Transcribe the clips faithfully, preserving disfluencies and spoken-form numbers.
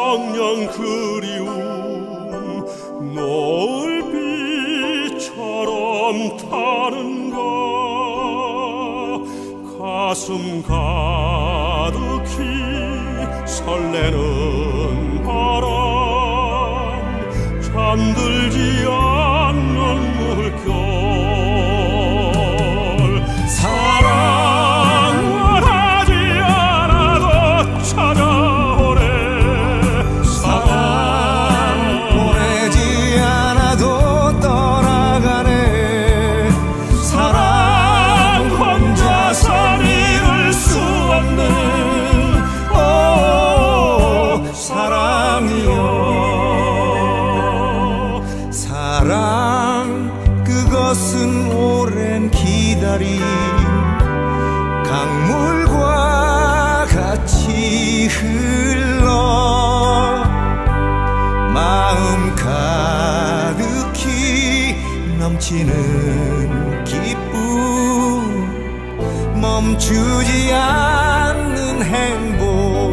청량 그리움 노을비처럼 타는가 가슴 가득히 설레는 바람 잠들지 않는 물결 사랑을 하지 않아도 찾아오네 사랑 보내지 않아도 떠나가네 사랑 혼자서 이룰 수 없는 오 사랑이여 사랑 그것은 오랜 기다림 강물과 같이 흘러 마음 가득히 넘치는 기쁨 멈추지 않는 행복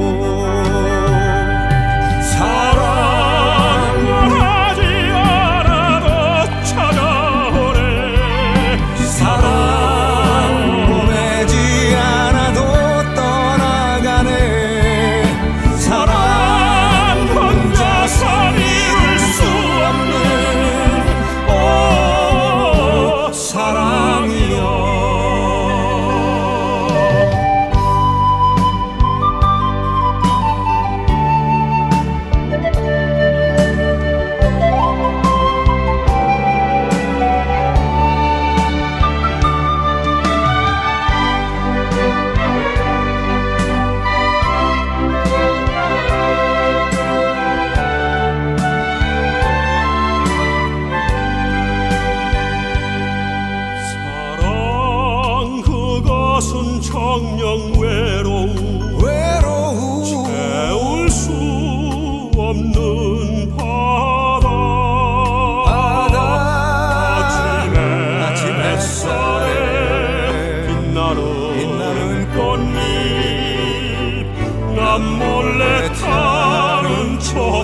청량 외로움 외로움 채울 수 없는 바다 바다 아침 햇살에 빛나는 빛나는 꽃잎 남 몰래 타는 저